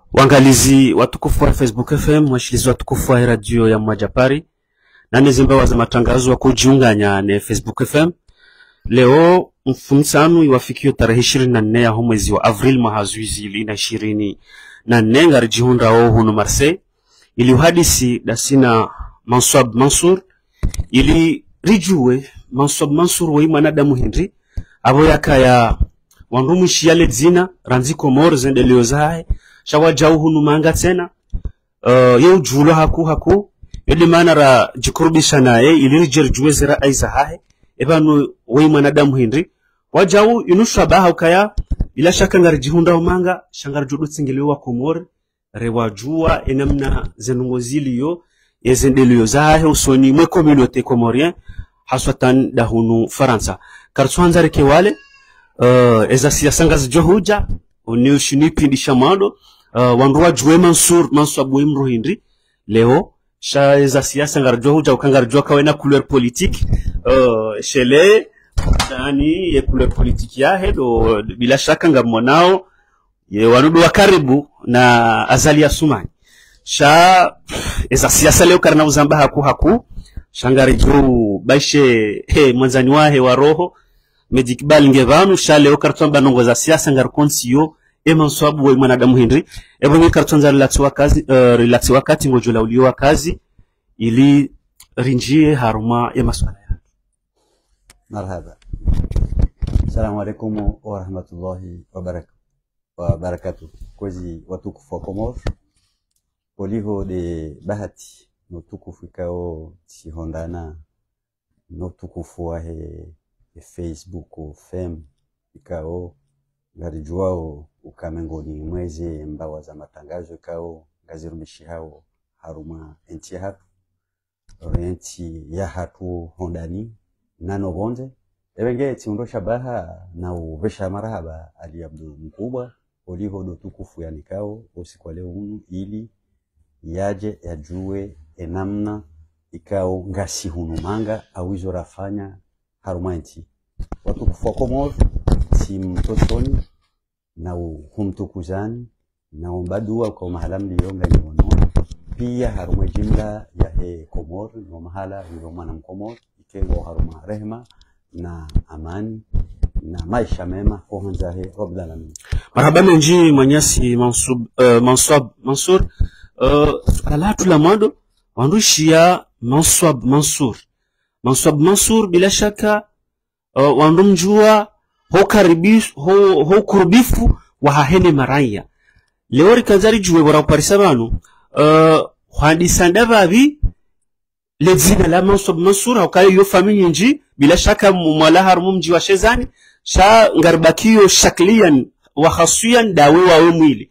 Wangalizi watukufu wa Facebook FM, washilizi watukufu wa radio ya Mwajapari, na nizimba za matangazo wa kujiunganya na Facebook FM. Leo mfunsanu iwafikio tarehe 24 ya mwezi wa Avril mahazuizi ili na 24 ngari jihunda o hunu Marseille. Ili uhadisi dasina Manswab Mansur ili rijue Manswab Mansur wa imanadamu Henry abo yakaya wandumishi yale dzina ranziko mor zendeleo zae shawaja hunu manga tena yeu julo haku yede manara jikurubisha naye ili rijerjue zera aiza hae ebanu wa imanadamu Henry wajau inushabaha ukaya bila shaka ngari jihunda umanga shangari judu tsingiliwa komor rewajua enamna zenungozili yo yezendeleo zahe usoni mwe communauté comorien haswatan dahunu Faransa kartwanza reke wale eza siyasanga zijohuja uniushini pindi shamando wanduwa juwe Manswab Mansur Henry leo sha eza siyasanga zijohuja ukangarjua kawena couleur politique shele dani ye couleur politique ya hedo bila shaka ngamonao ye wanudu wa karibu na Azalia Sumani sha eza siyasa leo karna uzamba haku shangari juu baishe mwanzani wahe wa roho medikibali ngevanu sha leo kartwamba nongo za siyasa ngarkonsiyo Manswab wa mwanadamu Henry ebonge kartonza relati wakati ngojola uliwa kazi ili rinjie haruma ya maswala ya marhaba. Assalamu alaikum wa rahmatullahi wa barakatuh. Kwezi watukufu wa Komor poliho de bahati no tukufu ikao sihondana no tukufu wa Facebook fem ikao ngarijuao ukamengo ni mweze mbawa za matangazo ikao ngazirumishi hao haruma enti hatu orienti ya hatu hondani nano bonde ebenge tiundo shabaha na uvesha marahaba Ali Abdul mkubwa poliho do tukufu ya nikao usiku leo unu ili yaje yajue enamna ikao ngasi hunu manga awizo rafanya harumanti watukufu wa Komor si mtotoni na humtukuzani na umbadua kwa mahala mlionga ni wono pia haruma jimla ya Komor na mahala yomana mkomor ikewa haruma rehema na amani na maisha mema kwa hanzahe Rabbil Alamin. Marhaba menji manyasi Manswab Mansur alatu la mwado wandushia Manswab Mansur bila shaka wandumjua ho kurubifu wa hahene maraya leori kanzari juwe wara uparisa banu handisanda babi lezina la Manswab Mansur haukayo yo family nji bila shaka mwala harumu mji wa Shezani sha ngarbakiyo shakliyan wa khasuyan dawe wa mwili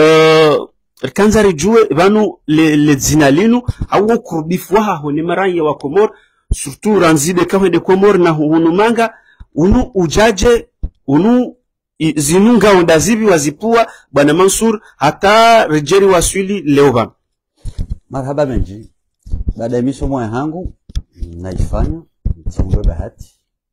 kanzari juwe banu lezina linu au kurubifu wa hahone maraya wa Komor surtout ranzide kahende Komor na hunu manga unu ujaje unu zinunga ondazibi wazipua bwana Mansur hata rejeri waswili leoban. Marhaba menji baada ya misomo yangu naifanya tiundo bahati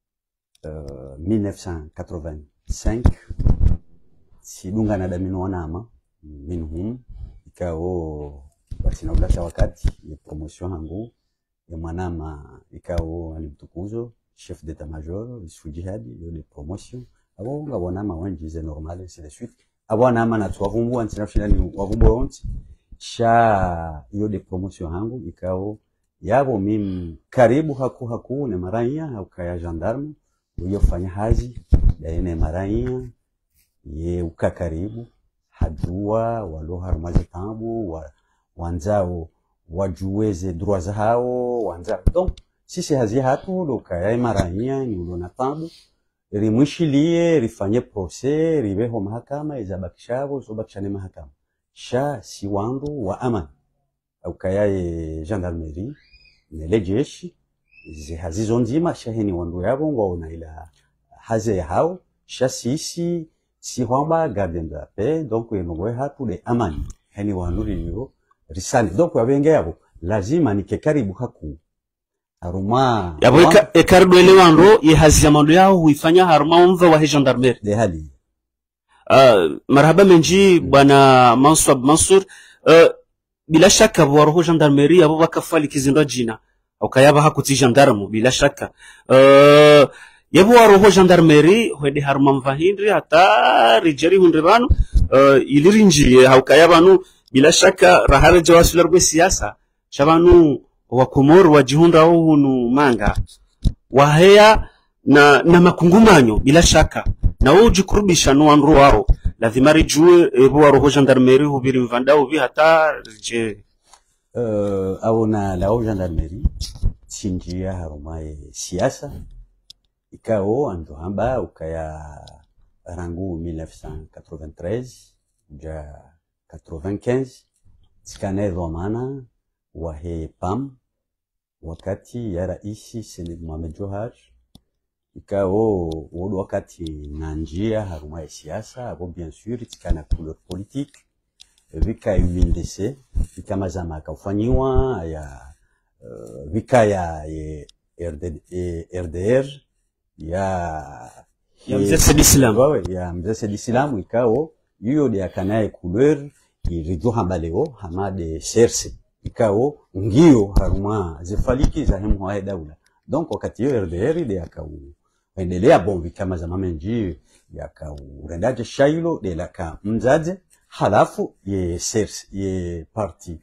1985 sidunga na damino wanama minhum ikao basi na wakati ya promotion yangu ya mwanama ikao alimtukuzo chef d'état-major isu jihadi yo de promotion abo ngabona mawanji ze normal c'est la suite abo nama na twavumbu international wavumbu onti sha yo de promotion hangu ikao yabo mimi karibu haku ne maranya haukaya gendarme uyofanya hazi daene maranya ye ukakaribu hadua walo harumaze tambu wanzao wajueze droits hao wanzao donc sisi hazi hatu lokaya maranya ni ulona tambu rimwishilie rifanye procès ribeho mahakama izabakishabo zobakishane mahakama sha si wandu wa amani au kayaye gendarmerie nele jeshi zihazizo nzima shaheni wandu yabo ngona ila haze hao sha sisi si hamba garden de la paix donc yenogwe hatu de amani heni wandu riyo risani donc wabenge yabo lazima nike karibu haku haruma yabo ekardo ele wandu ye hazia mandu yao huifanya haruma umva wa gendarmerie de hali Marhaba menji bwana Mansur. Bila shaka waroho gendarmerie abo bakafali kizindwa jina ukayaba hakuti gendarme bila shaka yabo waroho gendarmerie hwede haruma mvahindri hata rijeri hundre banu ilirinji haukayabanu bila shaka rahara jawasula rwe siasa shabanu wa Komoro wajihunda hunu manga waheya na makungumanyo bila shaka na ujikurubisha no wanru wao lazima rijue ebo waroho gendarmerie hubiri mvanda ubi hata je auna lao gendarmerie sinjia harumaye siasa ikao ando hamba ukaya rangu 1993 ja 95 tikane romana wahe pam wakati ya raisi Selim Mohamed Johar ikao wodo wakati na njia harumaye siasa abo bien sûr tikana couleur politique vika UNDC vika mazama kaufanyiwa ya vika ya RDR ya mzee Islam ya mzee Islam ikao hiyo de akanaye couleur irido hambaleo hamade serse ikao ngio haruma zifaliki za hemu wa daula donc wakati hiyo RDR de akao endelea bombi kama za mamenji yakao rendaje shailo de laka mzaje halafu ye serse ye parti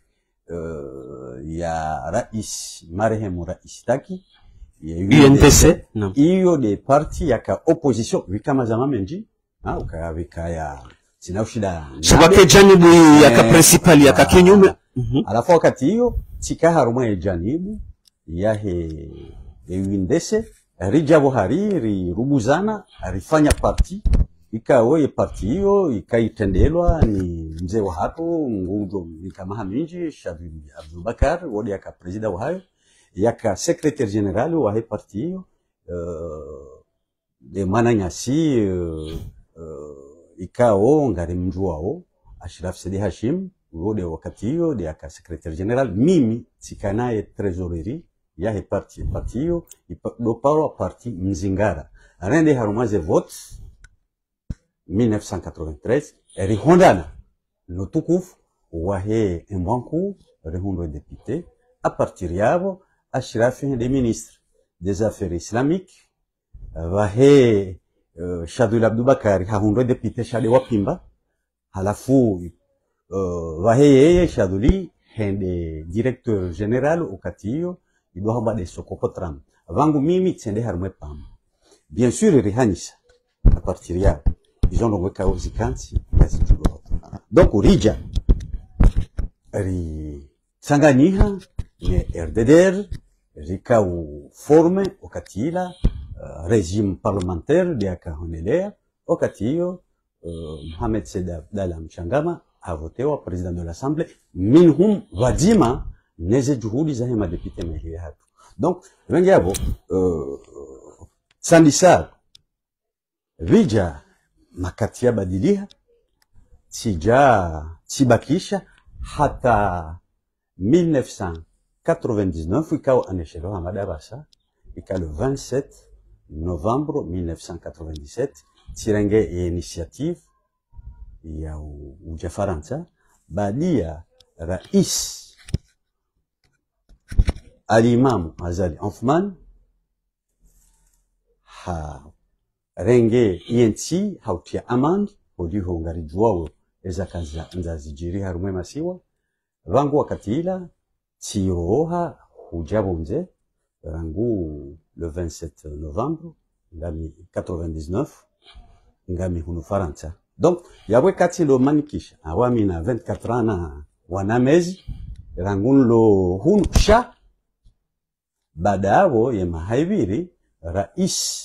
ya rais marehemu rais Taki UNDC hiyo de parti yaka opposition vikama za mamenji ukavika ya sina ushida shabake janibu yaka principal yaka kinyume alafu wakati hiyo tika haruma ya janibu yahe UNDC rijabo hariri rubuzana arifanya parti ikawa ye parti hiyo ikaitendelwa ni mzee wa hapo ngujo ni kama haminji Shabib Abubakar wodi yaka president wa hayo yaka secrétaire général wa he parti hiyo de mananyasi ikao ngari mjuao Ashraf Sidi Hashim wodi wakati hiyo de yaka secrétaire général mimi tikanaye trésorerie ya he parti hiyo do parwa parti mzingara rende harumaze vote 1993 rihondana no tukufu wahe mbanku rihundo député à partir yabo Ashraf des ministres des affaires islamiques wahe Shadul Abdubakar hahundo député shade wapimba halafu wahe yeye Shaduli hende directeur général ukatiyo ido hamba de sokopotram vangu mimi tsende harumwe pam bien sûr rihanisa à partir yabo ils ont weka uzikansi kazi tulo donc urija ri sanganiha ne RDR rikau forme okatila régime parlementaire de akahonelea okatiyo Mohamed Seda Abdallah Mchangama a voté au président de l'Assemblée minhum wajima neze juhudi za hema député mehia hatu donc wengi hapo sandisa rija makatia badilia tibakisha hata 1999 ikao aneshero madarasa ika le 27 novembre 1997 tirenge initiative ya Ufaransa badia rais Al-Imam Azali Othman ha renge INC hautia amand hodiho ngari juao eza kaza nzazijiri harumwe masiwa vangu wakatila tiroha hujabonze rangu le 27 novembre ngami 99 ngami hunu Faransa donc yabwe kati lo manikisha awami na 24 ana wanamezi rangu lo hunu sha badavo ye mahaibiri rais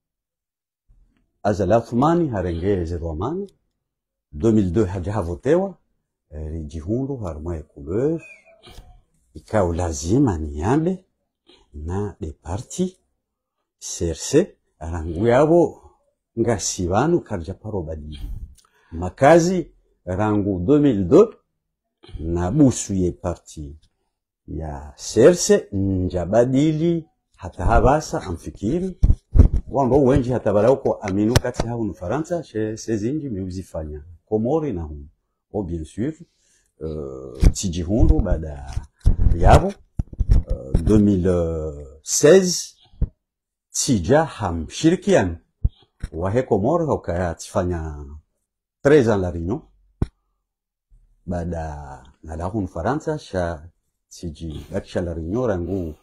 Azali Othmani harengeze romani 2002 haja votewa rijihundu harumwe couleur ikao lazima niambe na de parti CRC rangu yabo ngasibanu karja paro badili makazi rangu 2002 na busu ye parti ya CRC njabadili hata habasa amfikiri wando wenji hata barauko aminu kati hau nu Faransa chez ces inji meuzifanya Komori na hum. Oh bien sûr Tijihundu bada yabo 2016 tija hamshirikiano wahe Komori hokaya tifanya 3 ans la Réunion bada nada hunu Faransa sha tiji lakisha la Réunion rangu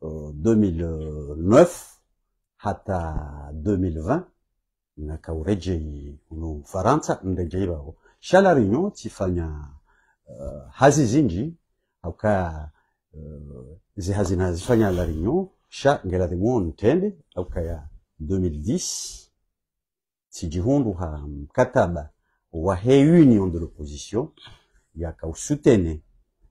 2009 hata 2020 na kaureje hunu Faransa ndeje bao sha la Réunion tifanya hazi zinji hauka zihazina zifanya la Réunion sha ngela de mon tende hauka 2010 tijihundu ha mkataba wa réunion de l'opposition yakausutene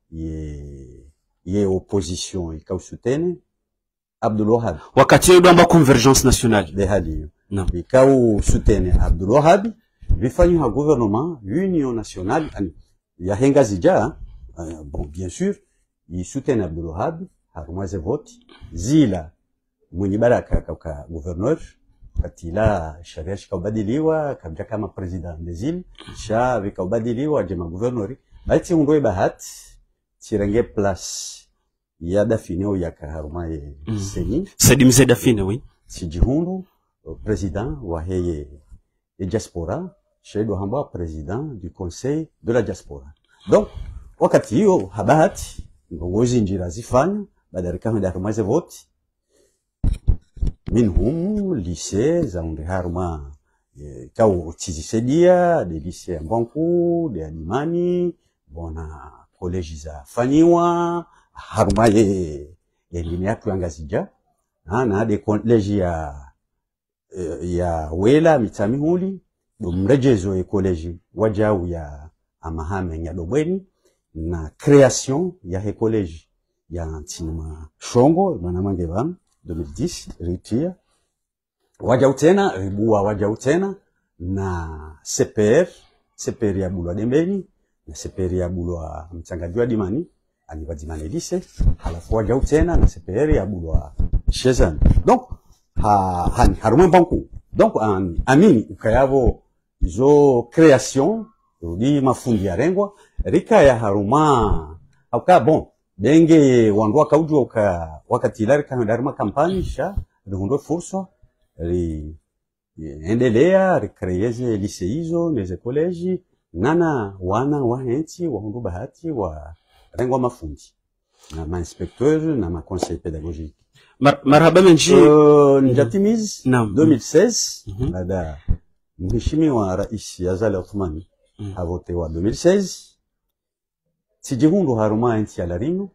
ye opposition ikausutene Abdul Wahab wakati ule amba convergence nationale de hali no ikausutene Abdul Wahab bifanywa gouvernement union nationale ya henga zija bon bien sûr yisutene Abdul Wahab harumwaze vote zila mwenye baraka kwa gouverneur katila sharia shikaubadiliwa kabja kama president des sha vikaubadiliwa jema gouverneur baiti undoe bahat tirenge place ya dafineo ya kaharumaye seni Sedimze Dafine oui sijihundu president wa heye diaspora shedo hamba president du conseil de la diaspora donc wakati hiyo habati ngozi njira zifanya badarika henda rumaze vote minhum lycée zaunde haruma kau tizisedia de lycée Mbanku de Alimani bona college za fanyiwa haruma elimu yatu angazija na de college ya wela mitamihuli do mrejezo ya college wajau ya amahame ya dobweni na création ya he college ya ntima shongo bana mange bana 2010 ritia wajau tena ribua wajau tena na CPR ya bulwa dembeni na CPR ya bulwa mchangaji wa dimani anibadimane lise halafu wajau tena na CPR ya bulwa shezan donc harumwe Mbanku donc amini ukayavo zo création rudi mafundi ya rengwa rika ya haruma auka bon denge wandwa kaujua wakati ilari haruma kampani sha rundo fursa endelea recreeze liseizo neze college nana wana wahenti wahundu bahati wa rengwa mafundi na ma inspecteur na ma conseil pédagogique marhaba menji njatimiz 2016 baada mheshimiwa rais Azali Othmani avote wa 2016 tijihundu haruma enti ya larino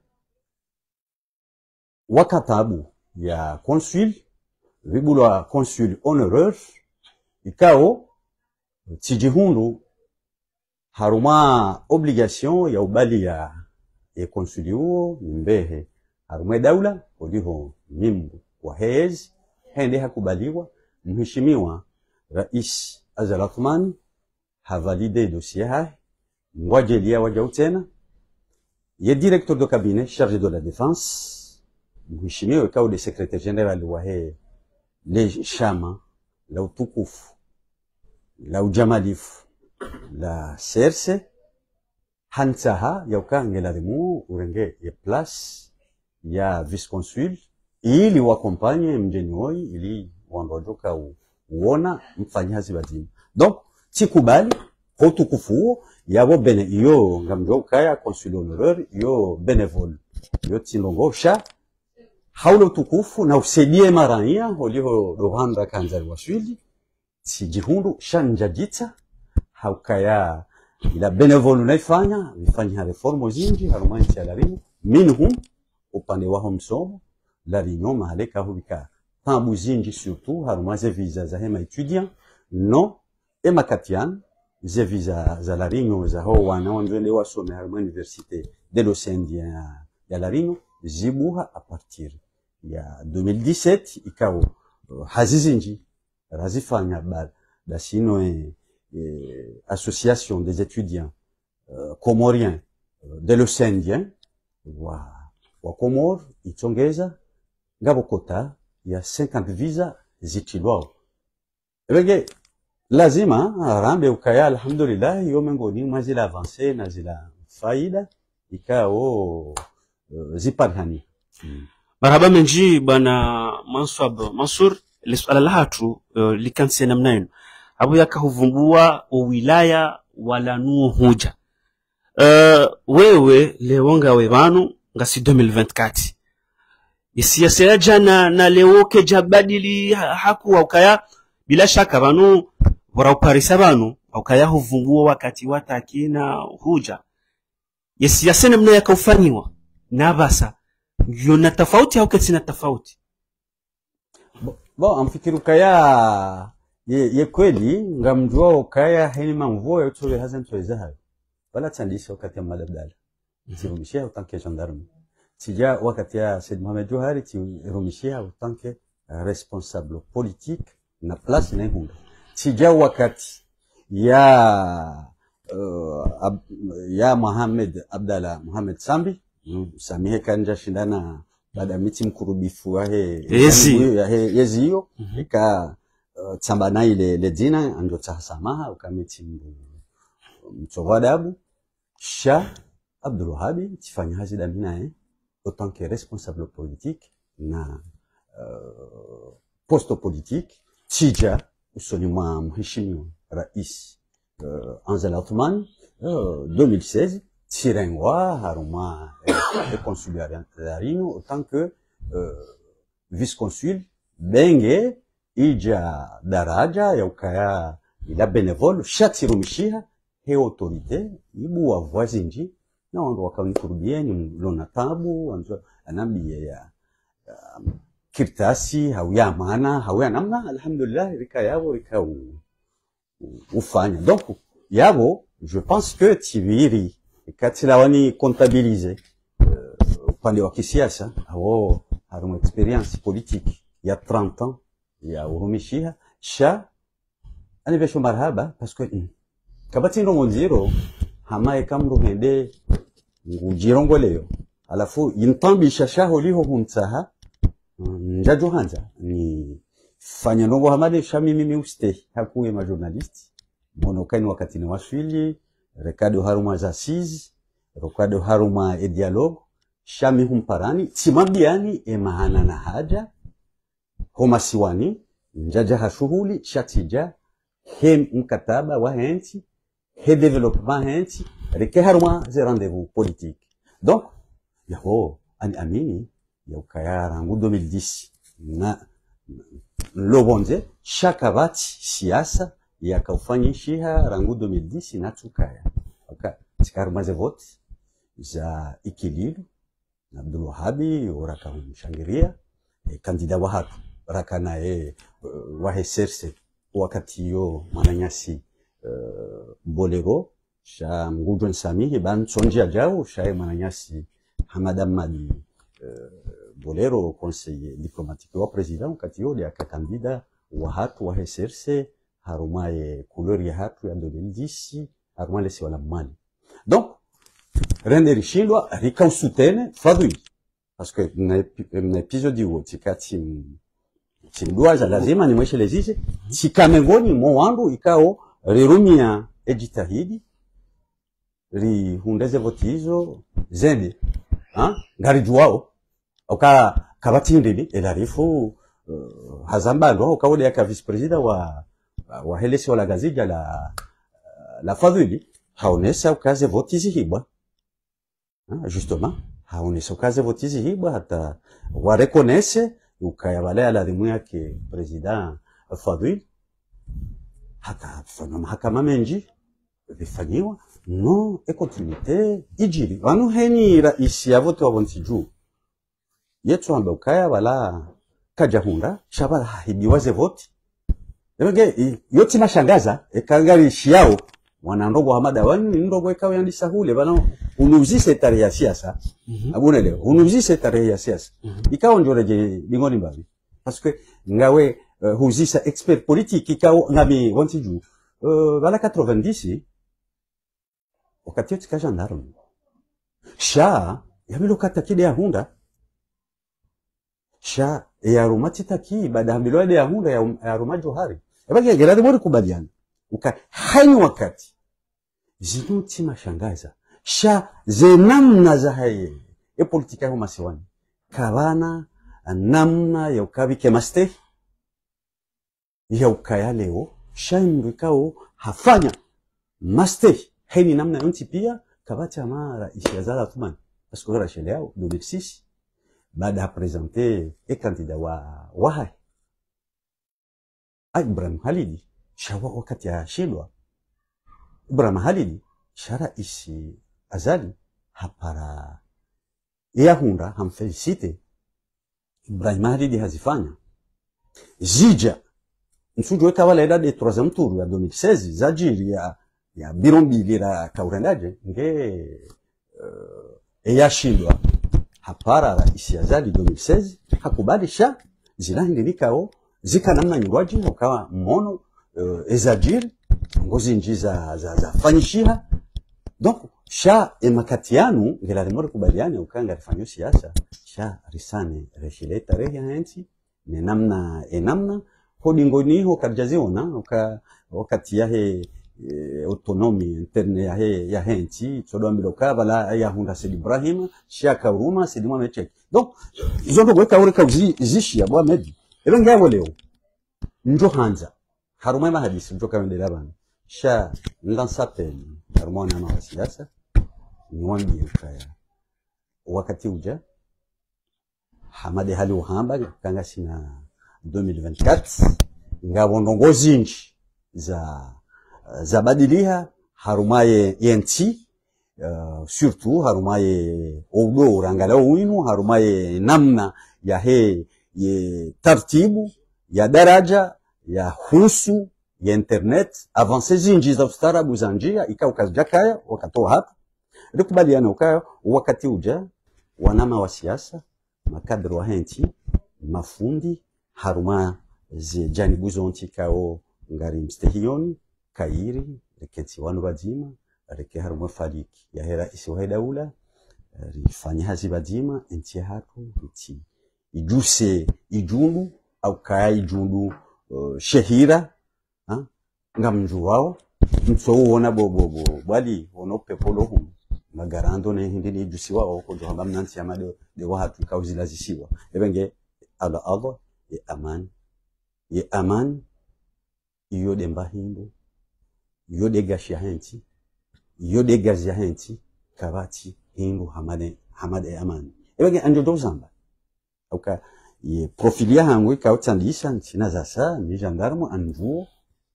wakatabu ya consul vibulwa consul honoreur ikao tijihundu haruma obligation ya ubali ya consuli huo mbehe haruma daula oliho mimbu wa hezi hende hakubaliwa mheshimiwa rais Azali Othmani havalide dossier hai ngwajelia wajau tena ye directeur de cabinet chargé de la défense mheshimiwa ikao de secrétaire général wa he le shama la utukufu la ujamalifu la serse hansaha ya ukangela demu urenge ya place ya vice consul ili wakompanye mjeni hoi ili wandojoka uona mfanyazi bazima donc tikubali kwa utukufu yabo bene iyo ngamjoka ya consul honoraire iyo bénévole iyo tilongo sha haula utukufu na usaidie marania oliho Rwanda kanzari waswili tijihundu shanjajita haukaya ila bénévole naifanya vifanya reformo zinji haruma nchi ya larino minhum upande waho msomo larino mahaleka hubika tabu zinji surtout haruma ze visa za hema étudiant no ema katian ze visa za larino za ho wana wanzwende wasome haruma université de l'Océan ya larino zibuha a partir ya 2017 ikao hazizinji razifanya da sino association des étudiants comoriens de l'Océan wa Comore itongeza ngabo kota ya 50 visa zitilwao ebege lazima arambe ukaya alhamdulillah yo mengoni mwazila avance na zila faida ikao zipanhani. Marhaba menji bwana Mansur ile swala la hatu likanse namna yenu hapo yakahuvumbua wilaya wala nuo huja wewe lewonga webanu ngasi 2024 isiasa ya jana na leo ke jabadili hakuwa ukaya bila shaka banu bora uparisa banu ukaya huvumbua wakati wataki na huja isiasa namna yakaufanywa na basa yona tofauti au kati na tofauti. Bon amfikiru kaya ye kweli ngamjua ukaya henima mvua yotowe hazan tuwezahayo wala tandisha wakati ya madabdala tirumishia utanke gendarme tija wakati ya Said Mohamed Johari tirumishia utanke responsable politique na place na hunda tija wakati ya Mohamed Sambi Samihe kanja shindana baada miti mkurubifu wahe yezi hiyo ika tsambana ile dina anjo tahasamaha ukamiti mchowadabu Sha Abdul Wahabi tifanya hazi damina autant que responsable politique na poste politique tija usoni mwa mheshimiwa rais Anzal Othman 2016 Tirengwa haruma consularino autant que vice-consul benge ija daraja ya ukaya ila benevole shatirumishia he autorité ibu wa voisinji na wando wakawikurubieni lona tabu anambiye ya kirtasi hauya maana hauya namna alhamdulillah rika yabo rika ufanya donc yabo je pense que tiviri katila wani comptabiliser upande wa kisiasa au haruma experience politique ya 30 ans ya urumishia sha anibesho marhaba parce que kabati ndo monjiro hamaye kamro hende ngujirongo leo alafu yintambi shashaho liho huntaha njajo hanza ni fanya nongo hamade shami mimi uste hakuwe ma journalist monokani wakati ni waswili rekado haruma za siz rekado haruma e dialogue shami humparani timambiani e mahana na haja homa siwani njaja hashuhuli shatija hem mkataba wa henti he développement henti reke haruma ze rendez-vous politique donc yaho ani amini ya ukaya rangu 2010 na lobonze shakabati siasa yakaufanyisha rangu 2010 na tukaya tikaruma ze vote za ikililu na Abdul Wahabi uraka mshangiria kandida wa hatu raka nae waheserse wakati yo mananyasi bolero sha ngudon sami ban sonjia jao sha mananyasi Hamada Mali bolero conseiller diplomatique wa président wakati yo ya kandida wa hatu waheserse harumaye couleur ya hatu ya 2010 harumale si wala mali donc rende rishindwa rikausutene fadhili parce que na episode wo tikati timduaza lazima ni mweshe lezize tikamengoni mo wandu ikao rirumia ejitahidi rihundeze votizo zende ngari juwao oka kabatindili elarifu hazambando okawode ya vice president wa helesi wala gazija la fadhili haonesa ukaze votizi hibwa justement haonesa ukaze votizi hibwa hata warekonese ukayabale ala rimu yake president Fadhili hata fanya mahakama menji bifanyiwa no e continuité ijiri wanu heni rais ya vote wa bontiju yetu amba ukaya wala kajahunda shabala hibiwaze vote yenge yoti mashangaza ekangari shiao wanandogo Hamada wani ndogo ikawa yandisa hule bana unuzise tarehe ya siasa abune leo unuzise tarehe ya siasa ikawa njoreje bingoni mbavi parce que ngawe huzisa expert politique ikawa ngabi wontiju bala 90 wakati yote gendarme sha yamilo kata kide ya hunda sha ya rumati taki baada bilwade ya hunda ya ruma johari ebage gerade bori kubaliana uka haini wakati zinuti mashangaza sha zenamna za haye e politika ho masiwani kabana namna ya ukabike maste ya ukaya leo shaimru kao hafanya maste haini namna yonti pia kabata mara isiazala tumani parce que la chelea 2006 baada présenter e candidat wa wahai Ibrahim Halidi shawa wakati ya shilwa Ibrahim Halidi shara isi azali hapara ya hunda hamfelicite Ibrahim Halidi hazifanya zija nsujo kawala eda de 3e tour ya 2016 zajiri ya birombi la kaurendaje nge ya shilwa hapara la isi azali 2016 hakubalisha zilahindikao zika namna nyingwaji ukawa mono ezajiri ngozi nji za fanyishiha donc sha emakatianu ngela limore kubaliane ukanga rifanyo siasa sha risane reshile tarehe hanti ne namna hodingoni ho karjaziona wakati yahe autonomy interne ya henti tsodo ambiloka bala ya hunda Said Ibrahim sha kauruma Said Mohamed Chek donc izo gweka ureka zishi ya bwa medi ebenge leo njo hanza haruma mahadisi njo kaendela bana sha lansapeni harmona na siasa ni wandi ukaya wakati uja Hamadi hali uhamba kanga sina 2024 ngabo ndongozi nchi za badilia harumaye yenti surtout harumaye odo urangala winu harumaye namna ya ye tartibu ya daraja ya husu ya internet avance zinji za ustarabu za njia ikaukajakaya wakatoa hapa likubaliana ukaya wakati uja wanama wa siasa makadri wa henti mafundi haruma ze janibu zonti kao ngari mstehioni kairi reketi wanu badima reke haruma faliki ya hera isiwa daula rifanya hazi badima enti hatu iti ijuse ijundu au kaya ijundu shehira ngamju wao mso uona bobo bali onope polo hum magarando ne hindi ijusi wao ko jo hamba mnansi amado de wahatu kauzilazisiwa ebenge Allah ye aman iyo de mbahindo iyo de gashi henti iyo de gazi henti kabati hindu hamade aman ebenge anjo dozamba auka ye profilia hangu kautandisha ntina zasa ni gendarme anju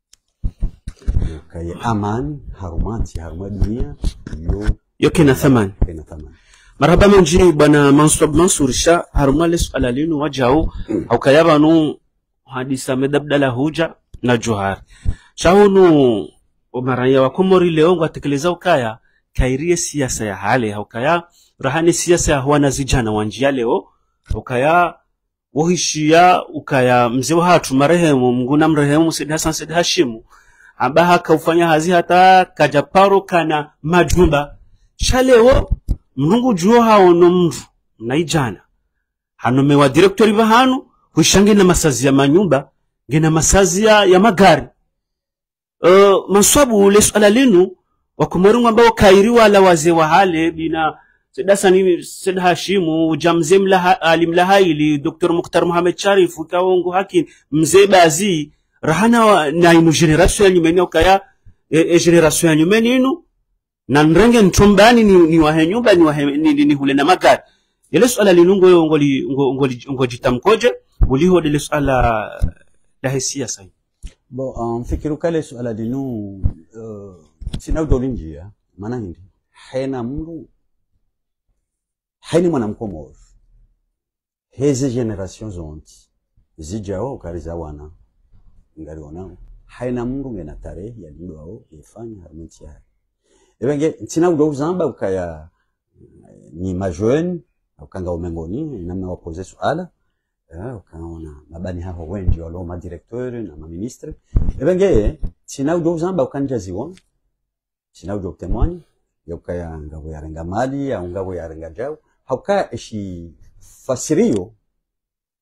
kaya aman harumati dunia yo kena thamani marhaba menji bwana Mansur Sha harumale suala linu wajao au kayaba nu hadisa medabdala huja na Johar shahunu umaraya wa Komori leo ngatekeleza ukaya kairie siasa ya hale au kaya rahani siasa ya wana zijana wanjia leo ukaya wohishia ukaya mzee wa hatu marehemu mnguna mrehemu Said Hassan Said Hashimu abaha kaufanya hazi hata kajaparo kana majumba shaleo mnungu juo hao no mvu na ijana hanome wa directori bahanu hushangi na masazi ya manyumba ngena masazi ya magari maswabu ule swala linu wakumarungu ambao kairi wala wazee wa hale bina Said Hashimu jamze alimlahaili Dr. Mukhtar Mohamed Sharif kaongo haki mzee bazi rahana na inu generation ya nyumeni ukaya generation ya nyumeni inu na nrenge ntumbani ni wahenyumba ni hule na magari yele swala linungo ngojitamkoje uliho dele swala la hisia sahi bon mfikiru kale swala linu sina udolinjia maana hindi haina mungu haini mwanamkomoro heze generation zonti zijao ukariza wana ngari wanao haina mungu ngena tarehe ya lindo wao yefanya harumenti ya ebenge ntina udo uzamba ukaya ni majeune ukanga umengoni namna wapoze swala ukaona mabani hapo wengi walo ma directeur na ma ministre ebenge ntina udo uzamba ukanja ziwon ntina udo temwani ukaya ngabo yarenga mali au ngabo yarenga jao hauka eshi fasirio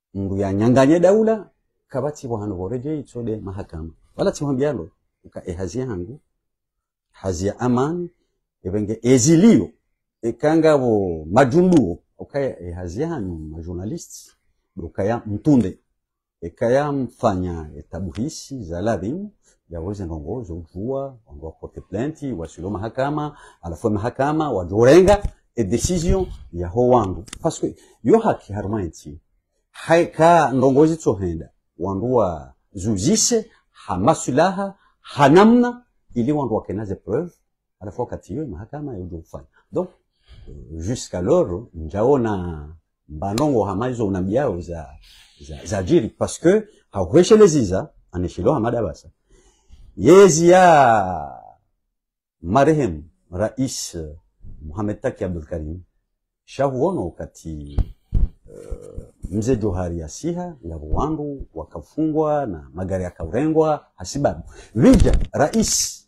mndu ya nyanganye daula kabati wa hanu boreje itsode mahakama wala timwambialo uka ehazia hangu hazia amani ebenge ezilio ekanga bo majundu ukaya ehazia hanu majournalist ukaya mtunde ekaya mfanya etabuhisi za ladhimu ya weze ndongozo ujua wango porte plainte wasilo mahakama alafu mahakama wajorenga e decision ya ho wangu parce que yo haki harmainti haika ndongozi tsohenda wanduwa zuzise hamasulaha hanamna ili wandu wakenaze preuve alafu wakati yo mahakama yujo kufanya donc jusqu'alors njaona mbanongo hamazo unambiao za jiri parce que hauhesheleziza aneshilo hamada basa yezi ya marehemu rais Mohamed Taki Abdul Karim shahuono wakati mzee Johari ya siha ya wandu wakafungwa na magari yakaurengwa hasibabu vija rais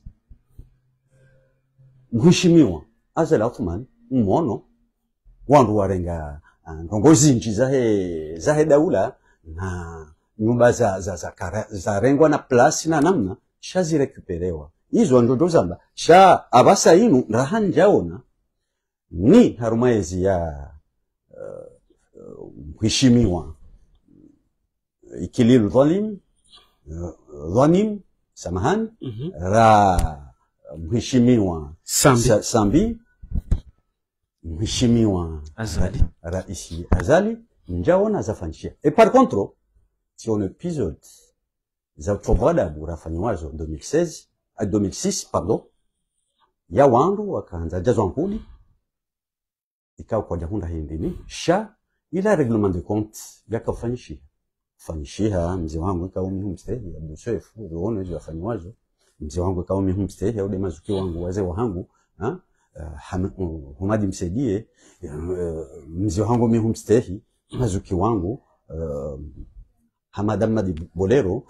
mheshimiwa Azali Othman mmono wandu warenga ndongozi nchi zahe daula na nyumba za rengwa na plasi na namna shazi rekuperewa hizo ndodo zamba sha abasa inu rahanjaona ni harumaezi ya mheshimiwa ikililu dhalim samahani ra mheshimiwa Sambi mheshimiwa Azali raisi Azali njaona zafanishia et par contre si on épisode za utobada burafanywazo 2006 pardon ya wandu wakaanza jazwa nkuli ikao kwa jahunda hindini sha ila reglement de compte yakafanyishia mzee wangu ikao mihumstehi ya Busefu uone hizo wafanywazo mzee wangu ikao mihumstehi au demazuki wangu wazee wangu Humadi msaidie mzee wangu mihumstehi mazuki wangu Hamad Ahmadi Bolero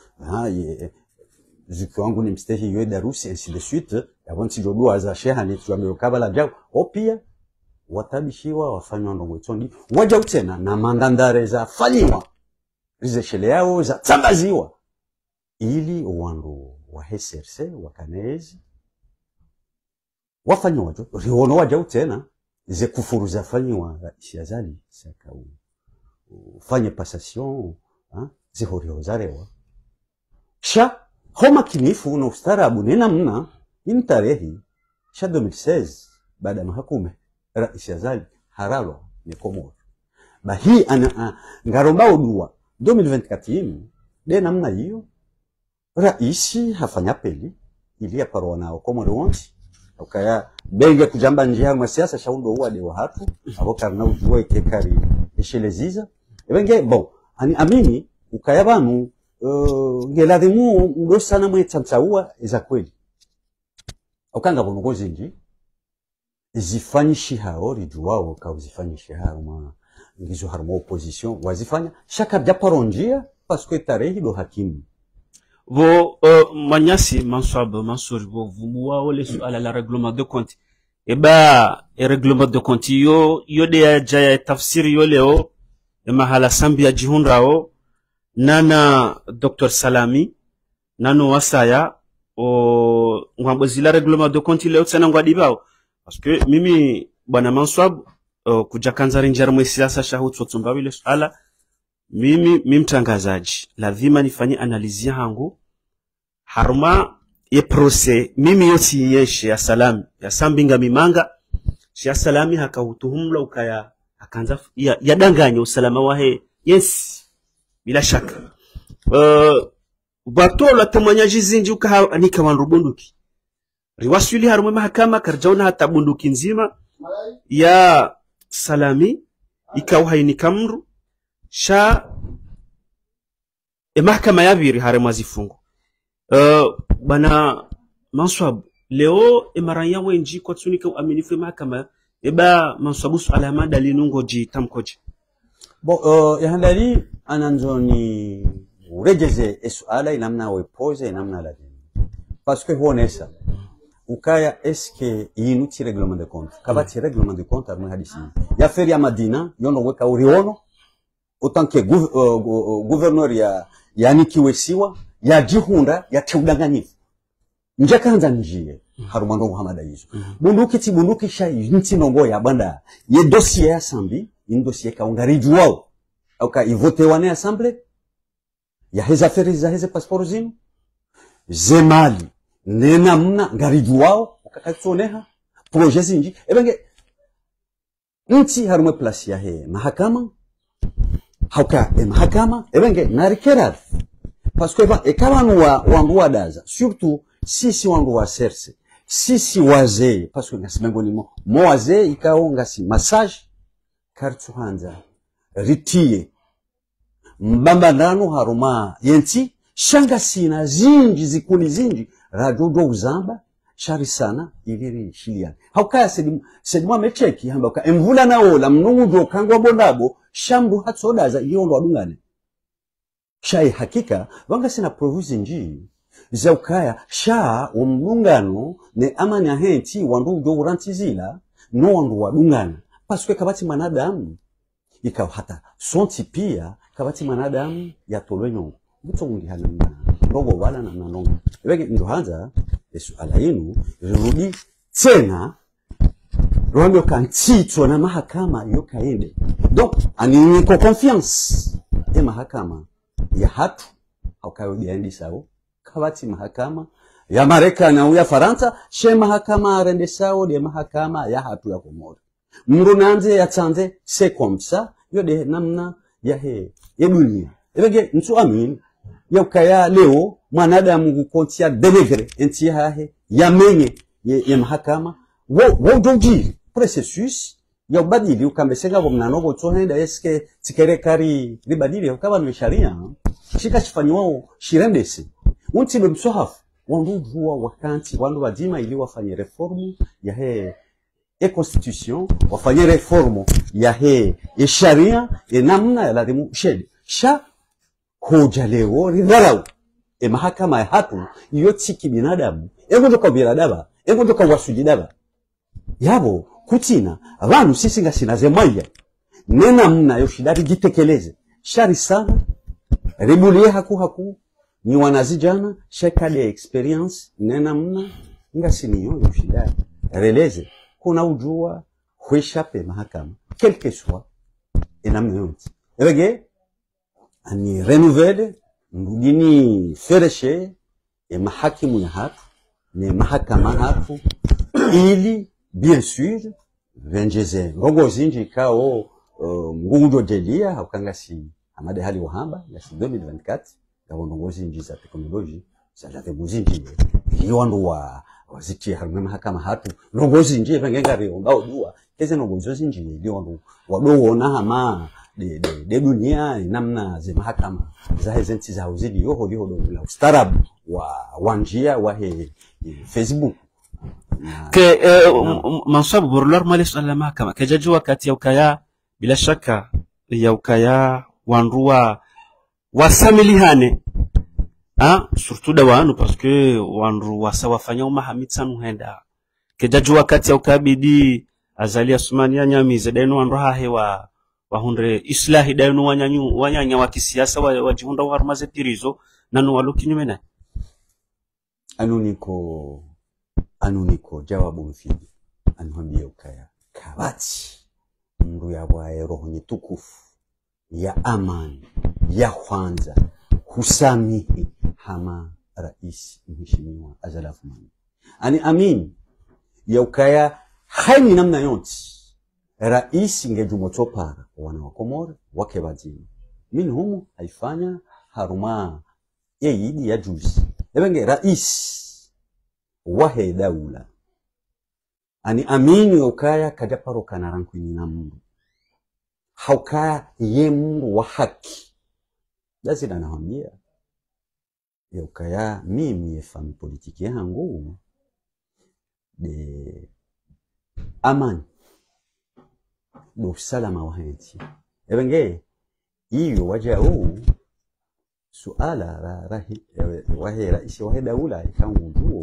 zuki wangu ni mstehi yue darusi ainsi de suite yabonsi jodua za sheha ni tuambio kabala jau opia watabishiwa wafanywa ndongo itondi waja utena na mandandare za fanywa rizeshele yao za tsambaziwa ili wandu wa HCRC wakanezi wafanywa wajo riono waja utena ze kufuru za fanywa isi Azali saka ufanye passation zihorio zarewa sha homa kinifu na ustarabu nena mna intarehi sha 2016 baada mahakume rais Azali haralo ni Komoro bahi ana ngaromba udua 2024 dena mna hiyo raisi hafanya peli ili aparwa nao Komoro wonsi ukaya benge kujamba njia mwa siasa shaundo huwa de wahatu abokarna ujua ikekari isheleziza ebenge bon ani amini ukayabanu ngeladhimu ndo sana mwetsamsaua za kweli ukanga bongozi nji zifanyishi hao rijuwao ka uzifanyishi hao ngizo harmo opposition wazifanya shaka japaronjia parce que tarehi do hakimu vo manyasi mansur vo vumuwa ole suala la règlement de compte eba règlement de compte yo de ya tafsiri yo leo mahala sambi ya jihunrao nana Dr Salami nano wasaya o ngwambozila règlement de compte leo tsana ngwadibao parce que mimi bwana Manswab kujakanza rinjara mwe siasa shahu tsotsomba wile suala mimi mtangazaji lazima nifanye analizia hangu haruma ye procès mimi yoti yeshe ya Salami ya Sambinga Mimanga ya Salami hakautuhumla ukaya akanza ya danganya usalama wahe yes bila shaka batola temanyaji zinji uka anika wanrubunduki riwasuli haruma mahakama karjauna hata bunduki nzima ya Salami ikauhaini kamru sha mahakama yabiri harema zifungu bana Manswab leo emaranya wenji kwa tsunika uaminifu mahakama eba Manswabu suala mada linungo ji tamkoje bon yahandali ananzoni urejeze esuala inamna wepoze inamna la parce que honesa ukaya eske inuti règlement de compte kabati règlement de compte arme hadisi ya feri ya Madina yono weka uriono autant que gouverneur ya nikiwesiwa ya jihunda ya teudanganyifu nje kanza njie harumando Muhammad hizo bunduki sha nti nongo ya banda ye dossier ya sambi in dossier ka ungariju wao au ka ivote wane assemblée ya heza affaires za heza passeport zinu zemali nena mna ngariju wao ukakatsoneha projet zinji ebenge nti harume place ya he mahakama hauka mahakama ebenge narikera parce que ekabanu wa daza surtout sisi wandu wa serse sisi wazee parce que ngasimengo ni mo wazee ikao ngasi massage kartu hanza ritie mbamba ndano haruma yenti shanga sina zinji zikuni zinji radodo uzamba shari sana iliri shilian haukaya sedimwa mecheki hamba ka emvula naola mnungu kangwa bondabo shambu hatsodaza iyo ndo adungane shai hakika wanga sina provuzi nji za ukaya sha umlungano ne amanya henti wandu urantizila no wandu wadungana paswe kabati manadamu ikaw hata sonti pia kabati manadamu ya tolwenyo butongi hanana ndogo wala na nongo wege ndo hanza yesu alayinu rudi tena rondo kantito na mahakama yokaende donc ani ko confiance ya mahakama ya hatu haukayo biandi sao kabati mahakama ya Marekani au ya Faransa she mahakama rende sao de mahakama ya hatu ya Komoro mrunanze ya tsanze c'est comme ça yo de namna ya he ya dunia ebege ntu amin ya ukaya leo mwanadamu kukontia denegre enti ya he ya menye ya mahakama wo doji processus ya badili ukambesenga bomnanogo tohenda eske tikerekari libadili ukaba ni sharia shika chifanywa shirendesi unti bemsohaf wandu huwa wakanti wandu wajima ili wafanye reformu ya he constitution wafanye reformu ya he sharia namna ya ladimu shede sha hoja leo ridharau mahakama ya hatu yoti kibinadamu egodoka biradaba egodoka wasujidaba yabo kutina abantu sisi ngasinaze moya nena mna yoshidari gitekeleze shari sana ribulie haku ni wanazijana sheka de experience nena mna ngasiniyo yoshidari releze kuna ujua huishape mahakama quelque soit enamna yonti ebege ani renouveler ndudini fereshe mahakimu ya hatu ne mahakama hatu ili bien sûr venjeze ngogo zinji kao ngudo delia haukangasi amade hali wahamba ngasi 2024 ngabo ngogo zinji za teknoloji za la tebuzinji liwandu wa waziti harumema mahakama hatu ngogo zinji vengengari ngao dua keze ngogo zinji liwandu wadowona hama de dunia namna ze mahakama za hezenti za uzidi yoho la ustarabu wa wanjia wa he Facebook ke mansabu burlar malis ala mahakama ke jaju wakati ya ukaya bila shaka ya ukaya wanruwa wasamilihane surtout dawanu parce que wanru wasawafanya umahamitsanu henda ke jaju wakati ya ukabidi azali asmania nyamize deno wanru hahewa wahundre islahi deno wanyanya wa kisiasa wajihunda warmaze pirizo nanu walukinyumena anuniko jawabu mfiji anuambia ukaya kabati mru ya bwae roho nyitukufu ya amani ya kwanza kusamihi hama rais mheshimiwa Azalafu Mani ani amin ya ukaya haini namna yonti rais ngejumotopara wana wa Komoro wake wazima mini humu haifanya haruma yeidi ya juzi ebenge rais wahe daula ani amini ukaya kajaparo kana rankwini na mungu haukaya ye mungu wa haki jazi na naambia ya ukaya mimi yefami politiki yangu de amani do salama wa henti ebenge iyo waja huu suala wahe raisi wahe daula ikangu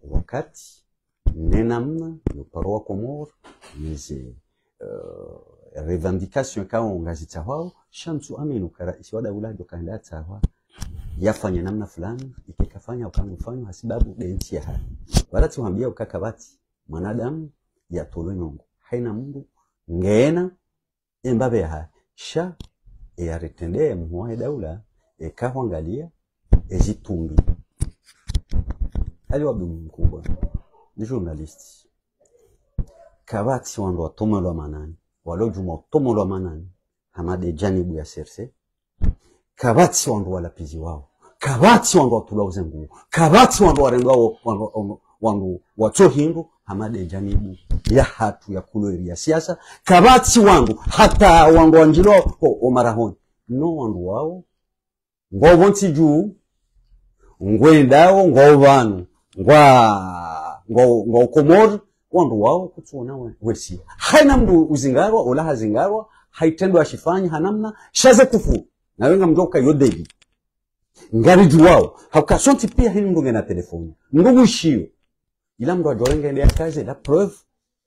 wakati nenamna yoparwa Komoro nize revendication kao ngazita wao shamsu aminu kara isiwada ulado kaenda tawa yafanya namna fulani ikikafanya ukangufanya hasibabu densi ya hali wala tuambia ukakabati mwanadamu ya tolonyongo haina mungu ngena embabe ya sha yaretendee muwae daula ekahwangalia ezitungi ali wabu mkubwa ni journalist kabati wandu watomolwa manani walojuma watomolwa manani hamade janibu ya serse kabati wandu walapizi wao kabati wandu watulauze nguo kabati wandu warendwa wandu watohindu hamade janibu ya hatu ya kulori ya siasa kabati wandu hata wandu wanjilo o marahoni no wandu wao ngobonti juu ngwendao ngobanu ngwa komori wandu wao kutuona wesi haina mdu uzingarwa ola hazingarwa haitendo ashifanya hanamna shaze kufu na wenga mdoka yodegi ngari juwao hakasonti pia hini mdu ngena telefoni ndugu shio ila mdu ajorenga ile kazi la preuve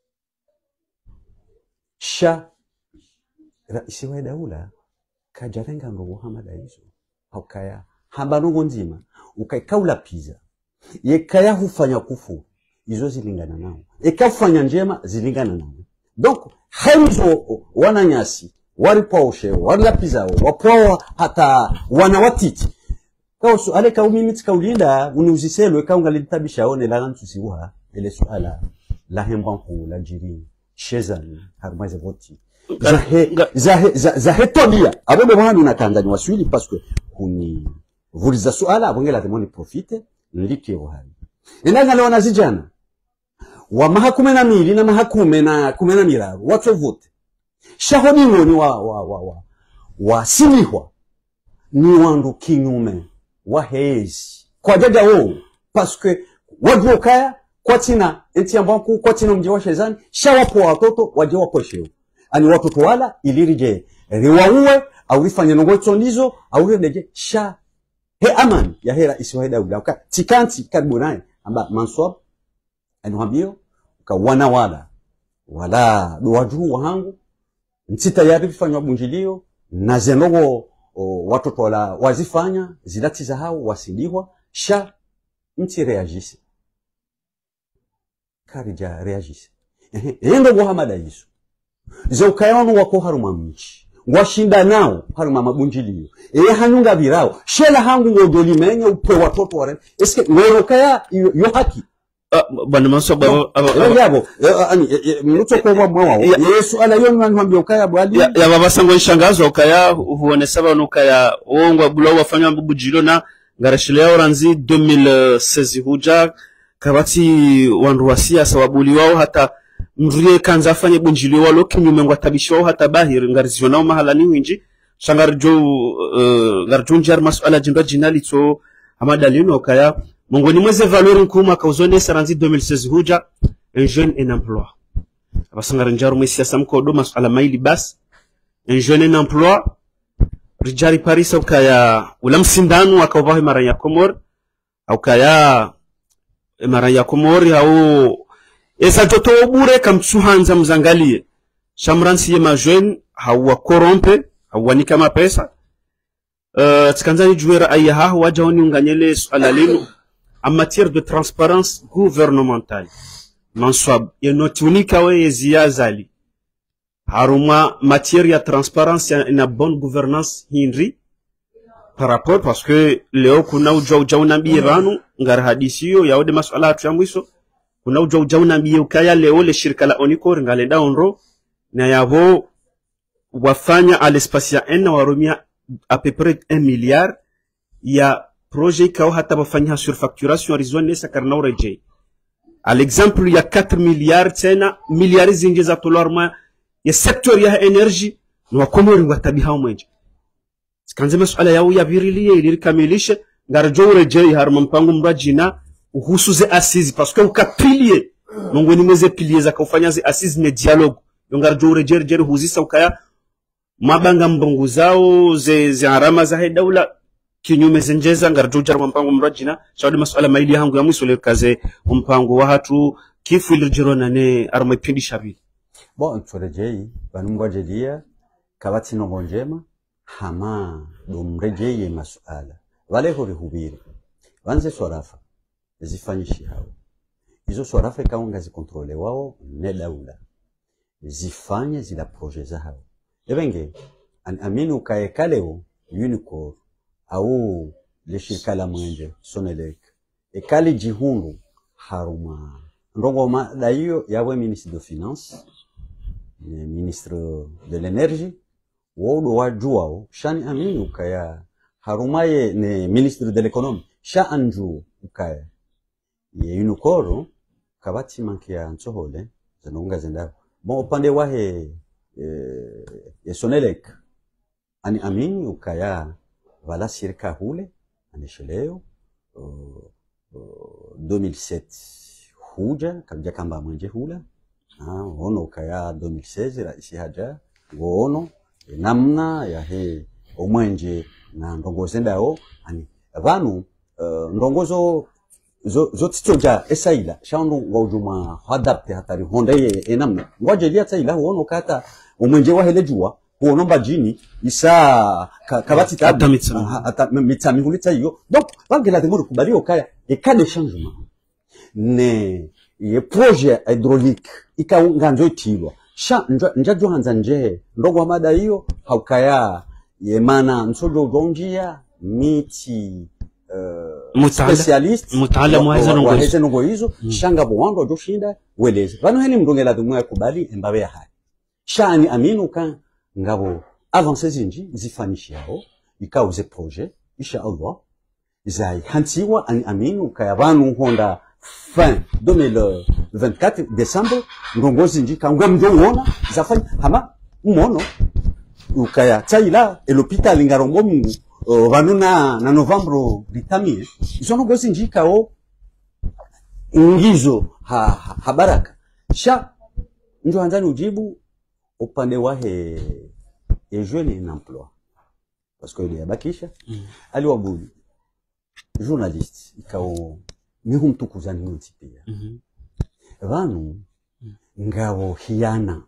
sha raisi wa daula kajarenga ndo Muhammad hizo hakaya hamba nungu nzima ukaikaula pizza yekaya hufanya kufu izo zilingana nao ekafanya njema zilingana nao donc hemzo wananyasi walipo ushe wala pizza wapoa hata wanawatiti kausu aleka umimiti kaulinda unuziselo kaunga litabisha one la ntu siwa ile swala la hembanku la jiri shezani harmaze voti zahe tobia abobe mwana unakanganya waswili parce que kuni vuliza swala abongela demoni profite nliti yohani endanga leo nazijana wa mahakume na mili na mahakume na kumena miraru watu vote shahodi ngoni wa simihwa ni wandu kinyume wa hezi kwa jaja wao parce que wadu kaya kwa tina enti ambanku kwa tina mji wa shezani shawapo watoto waje waposheo ani watoto wala ilirije riwauwe au rifanye nongoto ndizo au rendeje sha he aman ya hera isiwaida ulaka tikanti karbonai amba manswab anuambio ka wana wala duwaju wangu ntita yari fanywa bunjilio na zenogo watoto wala wazifanya zilati za hao wasilihwa sha mti reagisi karija reagisi endo Muhammad Yesu zokayano wako haruma mchi washinda nao haruma mabunjilio hanyunga birao shela hangu ngodoli menye upe watoto wale eske werokaya yo haki bwana masoba yabo ani mtu kwa mwa Yesu ala yoni wanambia ukaya bwali ya baba sango ishangazo ukaya huone saba nukaya ongwa bulo wafanya mbujilo na ngarashile ya oranzi 2016 huja kabati wanruasia sababuli wao hata mrie kanza afanye bunjilo walo kinyume ngwa tabisho hata bahir ngarizionao mahala ni winji shangarjo garjunjar masuala jinda jinali to amadalino ukaya mongoni mweze valeur nkuma kauzone saranzi 2016 huja un jeune en emploi abasangara njaru mwesi asamko do masuala maili bas un jeune en emploi rijari paris ukaya ulamsindanu akawahi mara ya komor ukaya mara ya komori au esa joto bure kamtsuhanza mzangalie shamransi ye majeune hawa corrompe hawa kama pesa tkanzani juera ayaha wajaoni unganyele swala lenu en matière de transparence gouvernementale manswab yenotunika we yazali haruma matière ya transparence na bonne gouvernance hinri par rapport parce que leo kuna ujao nabii banu ngar hadisiyo yaode maswala tuyamwiso kuna ujao nabii ukaya leo le shirika la Onicor ngalenda onro na yabo wafanya à l'espace ya en warumia à peu près 1 milliard ya projet kao hata wafanya surfacturation rizone sakarna ureje à l'exemple ya 4 milliards tena milliards zingi za dollars ya sector ya energy ni wakomori watabiha mwenje sikanze masuala yao ya virilie ilirikamilishe ngarjo ureje harma mpango mrajina uhusuze assise parce que ukapilier mongoni mweze pilier za kufanya zi assise ne dialogue ngarjo ureje huzisa ukaya mabanga mbongo zao ze harama za hedaula kinyume zenjeza ngarjo jarwa mpango mrajina shawadi masuala maili yangu ya mwisho le kaze mpango wa hatu kifu ilirjirona ne arma pindi shabili Bon, turejei vanumgwajelia kabati nongo njema hama domrejeye masuala wale hori hubiri wanze swarafa zifanyishi hao hizo swarafa ikaunga zikontrole wao ne daula zifanye zila projet za hao ebenge amini ukaekaleo Unicor au le shirika la mwenje Sonelec ekali jihundu haruma ndongo mada hiyo yawe ministre de finance le ministre de l'énergie wodo wajuao shani amini ukaya harumaye ne ministre de l'économie sha anju ukaya ye Unicor kabati mankia nsohole zanunga zenda bon upande wahe Sonelec ani amini ukaya wala shirika hule anisheleo 2007 huja kabja kamba mwenje hula ono ukaya 2016 raisi haja wono namna ya he omwenje na ndongozo ndao ani vanu ndongozo zo titoja esaila shaundu ngojuma hadapte hatari honda ye enamna ngojelia tsaila wono kata omwenje wa helejua wono mbajini isa kabati tabu mitami hulita hiyo donc bangela demoro kubali okaya e cas de changement ne ye projet hydraulique ikaunganzo tilwa sha njajo hanza nje ndogo mada hiyo haukaya yemana msojo gonjia miti specialist mutaalamu wa hizo ngo hizo shanga bwando joshinda weleze vano heni mndongela dumwe kubali embabe ya hai shani aminu kan ngabo avancer zinji zifanishi yao ikauze projet insha Allah zai hantiwa ani aminu kaya vanu honda fin 2024 décembre ndongozi nji kangwa mjongona zafanya hama umono ukaya taila et l'hôpital ngarombo mungu vanuna na novembre bitami isono gozi nji kao ingizo habaraka sha njo hanzani ujibu upande wahe jeune en emploi parce que il y a bakisha ali wabuli journaliste ikao mihu mtukuzani mtipia vanu ngabo hiana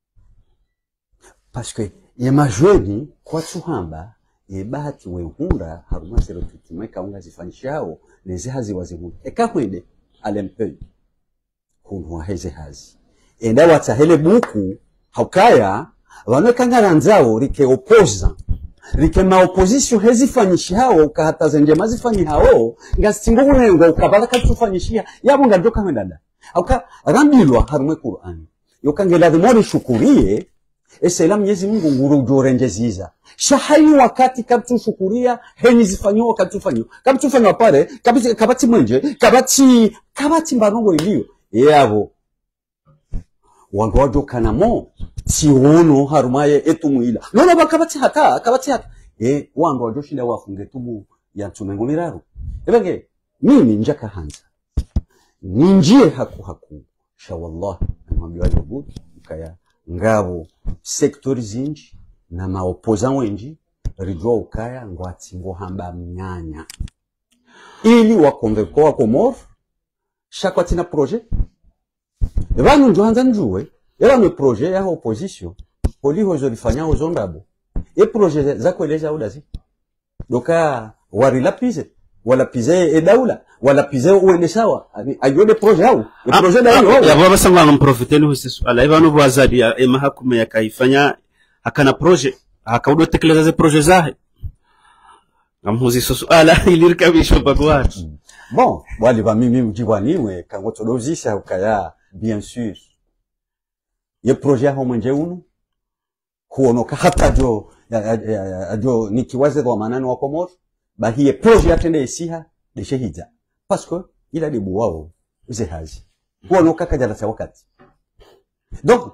parce que yema jeune kwa tuhamba ebati wehunda haruma sero tutume kaunga zifanyishao neze hazi wazihunda ekakwende alempe kunwa heze hazi enda watahele buku haukaya vanu kangaranzao rike opoza rike ma opposition hezifanyishi hao ukahataza njema zifanyi hao ngasingo unengo ukabala katufanyishia yabo ngadoka mwendada auka rambilwa harumwe Qur'an yokangela demori shukurie esela Mwenyezi Mungu nguru jorenje ziza shahayi wakati kabtu shukuria henyi zifanyo kabtufanyo pale kabati mwenje kabati mbanongo iliyo yabo wango wajoka namo siono harumaye etumuila nona bakabati hata wango wajoshinda wafunge tumu ya tumengo miraru ebenge mimi njaka hanza ninjie haku sha wallahi namwambia wajibud ukaya ngabo sektori zinji na maopozan wenji rijwa ukaya ngwati ngohamba mnyanya ili wakonveko wa Komor shakwati na projet vanu njo hanza njuwe era me projet ya opposition poliho zolifanya uzondabo e projet za kueleza udazi doka walapize edaula walapize uende sawa ayode projet hao projet dawo ya baba sangwa ngomprofiteni husisu ala ivanu bwazadi ya mahakuma ya kaifanya akana projet akaudo tekeleza ze projet zahe ngamhuzi suala ilirikabisho bagwat bon wali ba mimi mjibwaniwe kangotodozisha ukaya bien sûr ye projet hao mwenje unu kuonoka hata jo nikiwaze kwa manano wa Komor bahiye projet atende isiha de shehida parce que il a des bois ze hazi kuonoka kajala sa wakati donc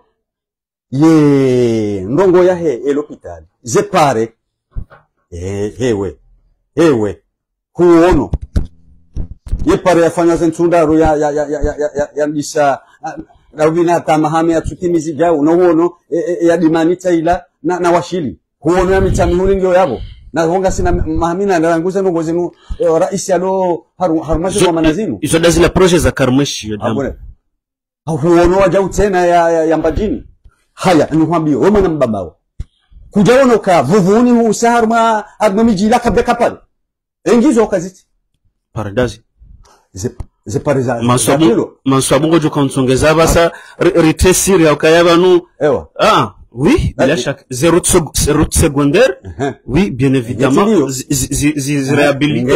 ye ndongo ya he l'hôpital ze pare hewe kuono ye pare yafanya zentundaro ya ndisa Ravina tamahame ya tukimizi jao na huono ya dimanita ila na washili huono ya mitamihuli ndio yabo na honga sina mahamina na ranguza nongo zenu raisi alo harumashi kwa manazinu iso dazi la projet za karmeshi yo damu huono wajau tena ya mbajini haya nikwambie wewe mwana mbabao kujaona ka vuvuni hu sarma admamiji la kabeka pale engizo kaziti paradazi ze pareza mansabu ngojo kansongeza basa retesiri au kayaba nu ewa oui bila shaka 0 secondaire oui bien évidemment zi réhabilité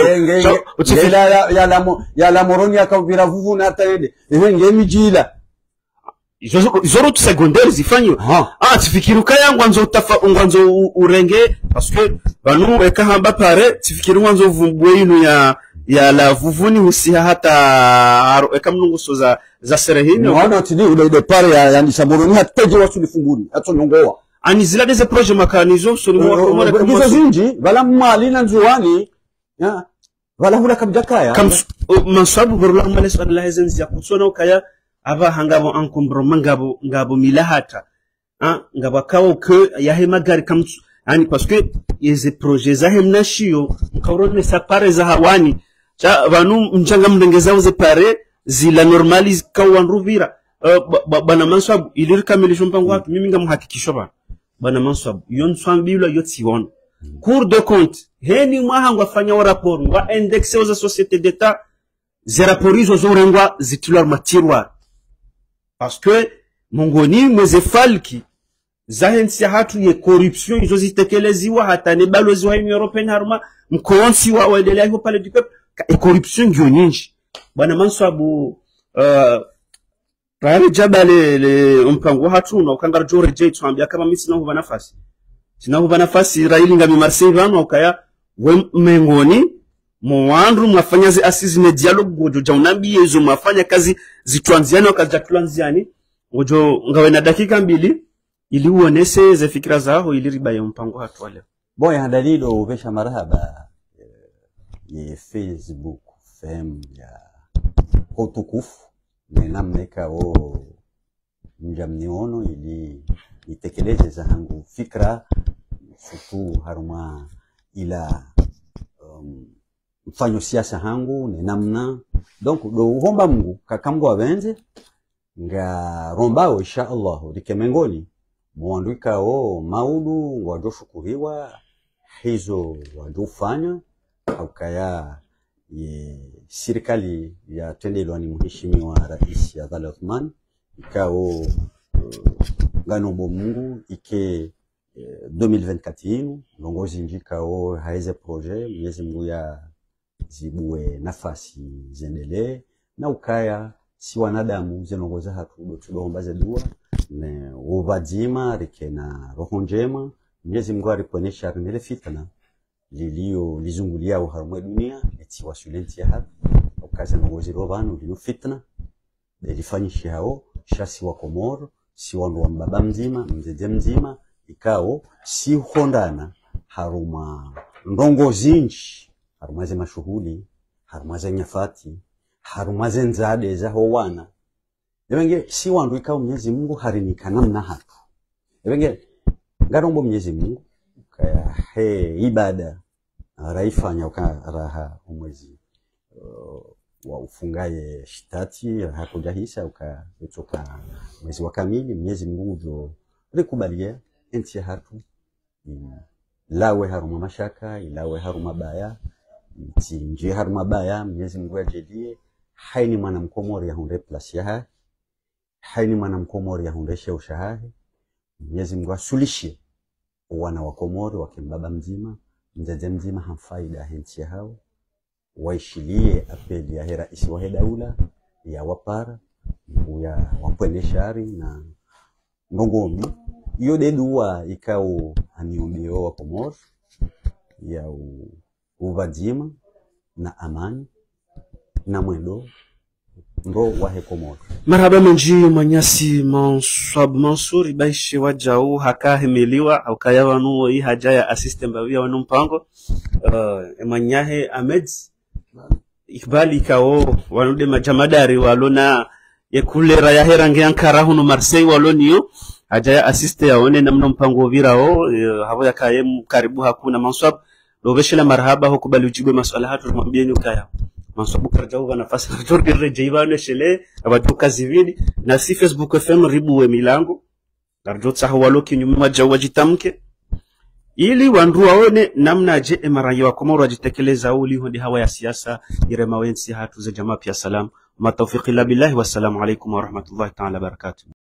ya la moroni akavira vuvuna ataende ngemijila zoro secondaire zifanyo tifikiruka yangu ngwanzo urenge parce que banu ekahamba pare tifikiru ngwanzo vumbwe inu ya la vuvuni usiha hata ekamnungu so za serehini wana tini ule pare ya nisamoroni hataje watu nifunguni atonongoa ani zila deze projet makanizo so ni mwa kwa zinji bala mali na nzuwani ya wala hula kabjakaya kam mansabu borla males Allah zenzi ya kutsona ukaya aba hangabo encombrement ngabo milahata ngabo kawo ke yahe magari kam yani parce que yeze projets za hemnashio nkawrone sa pare za hawani cha banu mchanga mndengeza uze pare zila normalize kawan ruvira bana mansabu ilirikamilisho mpango watu mimi ngamhakikisho bana mansabu yon swambilo yotsiwona cour de compte heni mwahangu afanya rapport wa indexe aux sociétés d'état ze rapports zo rengwa zitulwa matiroir parce que mongoni mweze falki zahensi hatu ye corruption izo zitekeleziwa hata ne balozi wa European haruma mkonsi wa waendelea hiyo pale dikop e corruption ndio nyingi bwana mansabu Rari jabale le mpango hatu na ukangara jore je tuambia kama mimi sina huba nafasi raili ngami Marseille vano ukaya we mengoni mwandu mwafanya zi assise dialogue gojo jaunambi yezo mwafanya kazi zituanziani wakazi jatulanziani gojo ngawe na dakika 2 ili uonese ze fikira zao ili riba ya mpango hatu wale boya handalilo uvesha marahaba ye Facebook fem ya kotukufu nenamneka o mjamniono ili itekeleze za hangu fikra sutu haruma ila mfanyo siasa hangu nenamna donc do homba Mungu kakamgo avenze nga rombao insha Allah dikemengoni muandika o maudu wajoshukuriwa hizo wajofanya au kaya ye serikali ya tendelwa ni mheshimiwa rais ya Abdalla Othman ikao ganombo Mungu ike 2024 longozi njikao haize projet Mwenyezi Mungu ya zibue nafasi zendelee na ukaya si wanadamu zenongoza hatu tudomba zedua ne ubadzima rike na roho njema Mwenyezi Mungu aliponesha nile fitna lilio lizungulia uharumwe dunia eti wasulenti ya hatu ukaza nongozi robano lilio fitna belifanyisha hao shasi wa Komoro si wandu wa mbaba mzima mzeze mzima ikao si hondana haruma ndongo zinji haruma ze mashuhuli haruma ze nyafati haruma ze nzade za howana ebenge si wandu ikao Mwenyezi Mungu harinika namna hatu ebenge ngarombo Mwenyezi Mungu kaya ibada raifanya ukaraha umwezi wa ufungaye shitati hakujahisa ukatoka mwezi wa kamili Mwenyezi Mungu jo likubalia enti hatu lawe haruma mashaka ilawe haruma baya nje haruma baya Mwenyezi Mungu ajedie haini mwana mkomori ya hunde plus ya haini mwana mkomori ya hunde ushahahi Mwenyezi Mungu asulishie wana wa Komori wakimbaba mzima mzeze mzima hamfaida henti hao waishilie apeli ya hera isi wahedaula ya wapara ya wapweneshari na ngongomi iyo dedua ikao aniombeo wa Komoro ya uvadzima na amani na mwendo ndo wahe Komoro marhaba menji manyasi Manswab Mansour baishi wajau hakahemeliwa au kayawanu hii haja ya assistant bawia wanu mpango manyahe Ahmed ikbali kao wanude majamadari walona yekulera ya herange Ankara huno Marseille waloniyo haja ya assistant yaone namna mpango virao habo yakayem karibu hakuna Manswab lobeshela marhaba hukubali ujibwe maswala hatu mwambieni ukaya Manswab karjauva nafasi rejeiva ne shele abatuka zivini na si Facebook FM ribu we milango darjo tsaha waloki nyuma wajitamke ili wandu waone namna je emarayo Komoro wajitekeleza uli hondi hawa ya siasa irema wensi hatu za jamaa pia salam. Ma tawfiqi illa billahi, wassalamu alaikum wa rahmatullahi ta'ala barakatuh.